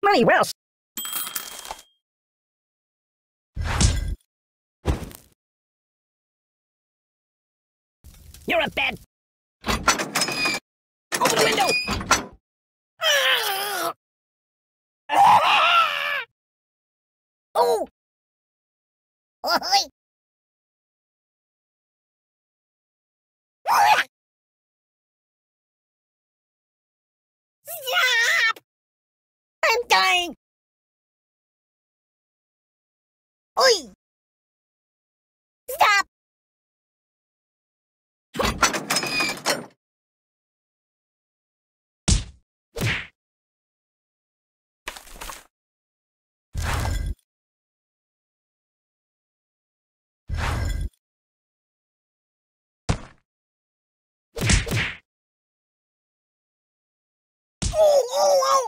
Money well. You're a bad. Open the window. Oh. Stop! I'm dying. Oi! Stop! Oh!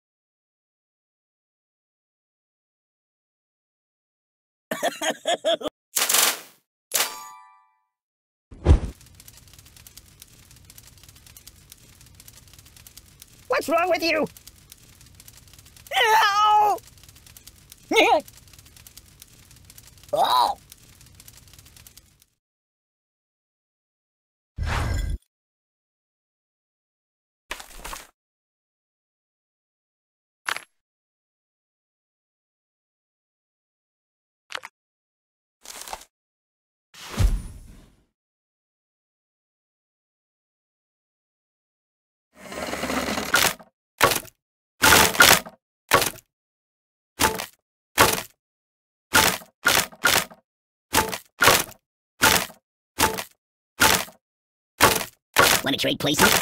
What's wrong with you? Ow! Oh! Want to trade places?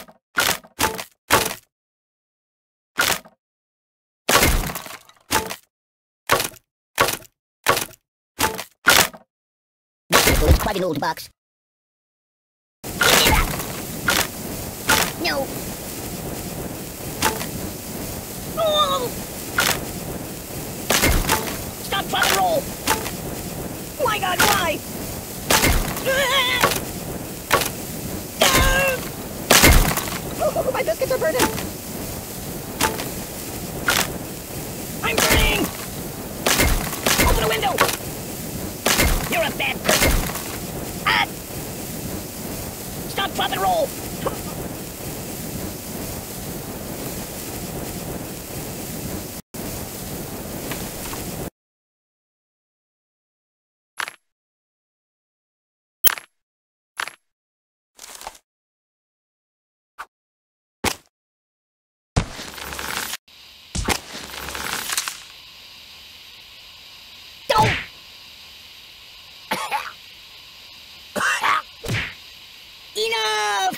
This vehicle is quite an old box. No. Oh. Stop, drop, and roll. My God, why? Oh, my biscuits are burning. I'm burning. Open the window. You're a bad person. Ah! Stop, drop, and roll. Enough!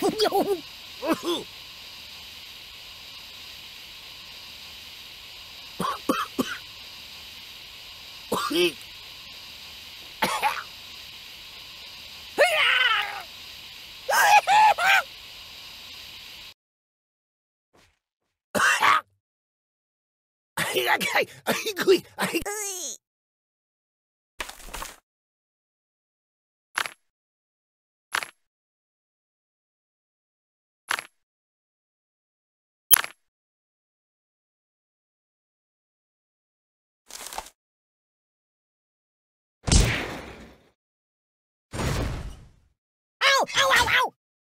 Ow! Ow! Ow! Ow!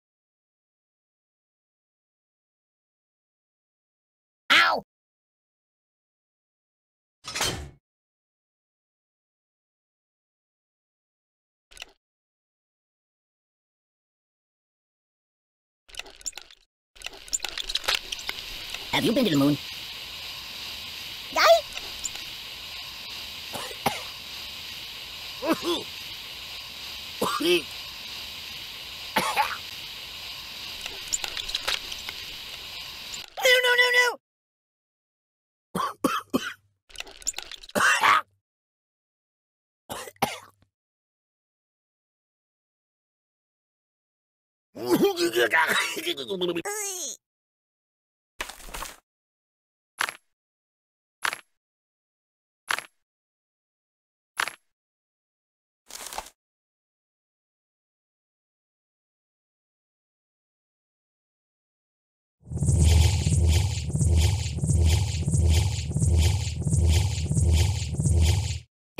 Ow! Have you been to the moon? No.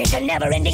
It's a never-ending...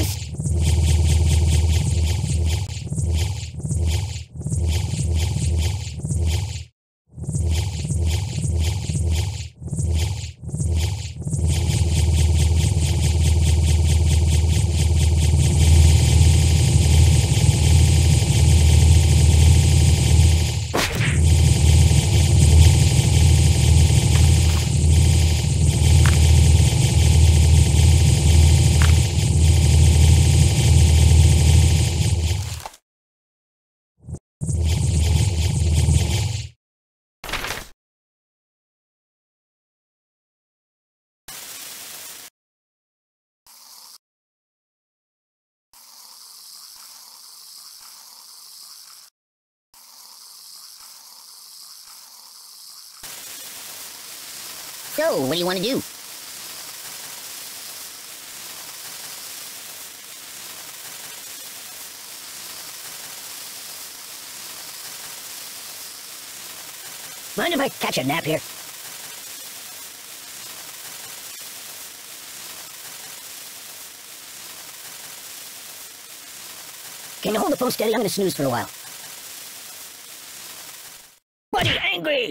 So, what do you want to do? Mind if I catch a nap here? Can you hold the phone steady? I'm gonna snooze for a while. Buddy, angry!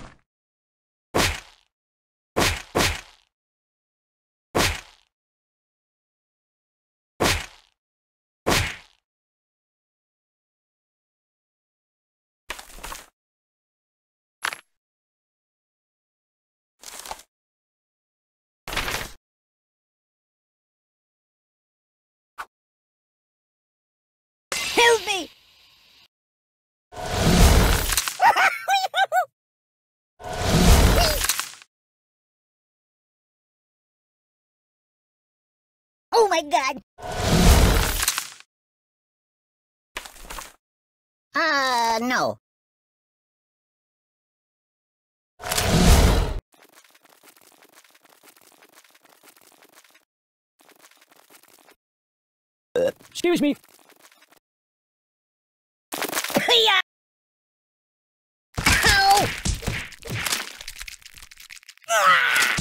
Help me! Oh my god! No. Excuse me. Yeah. Ow! Ah!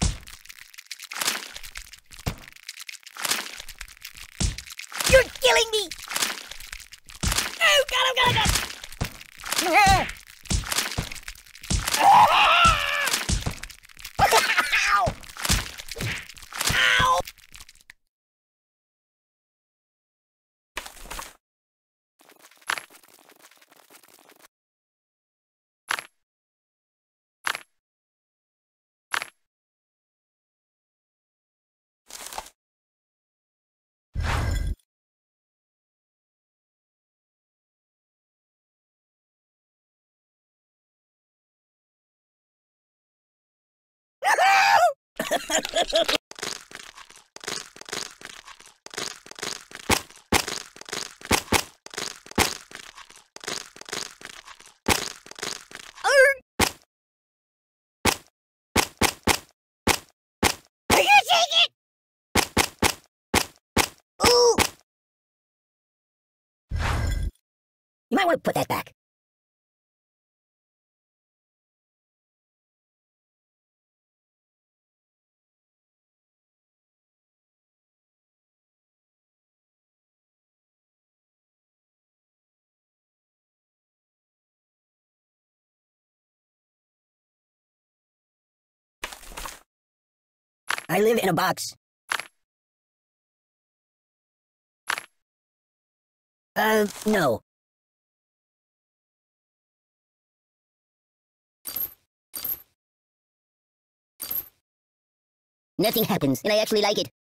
You're killing me! Oh god, oh god, oh god! Ah! Ow! Ow! Are you taking it? Ooh! You might want to put that back. I live in a box. No. Nothing happens, and I actually like it.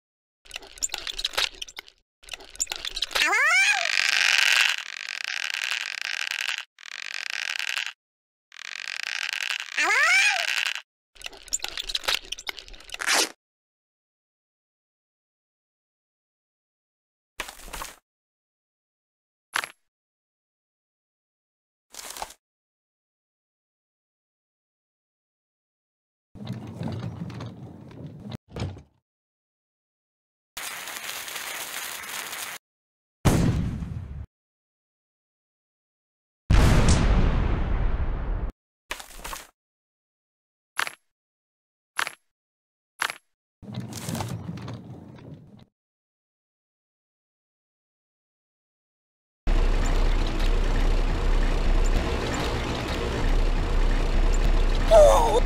Oh!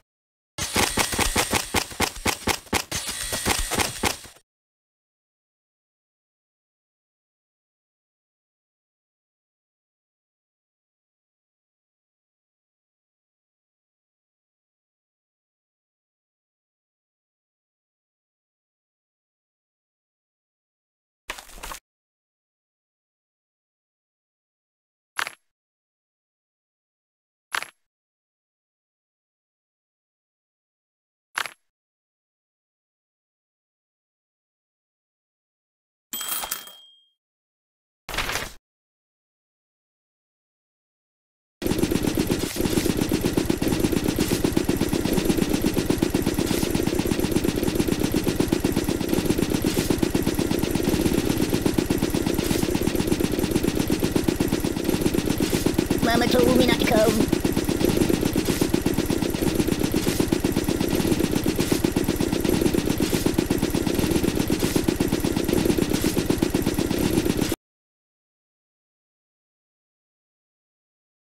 Mama told me not to come.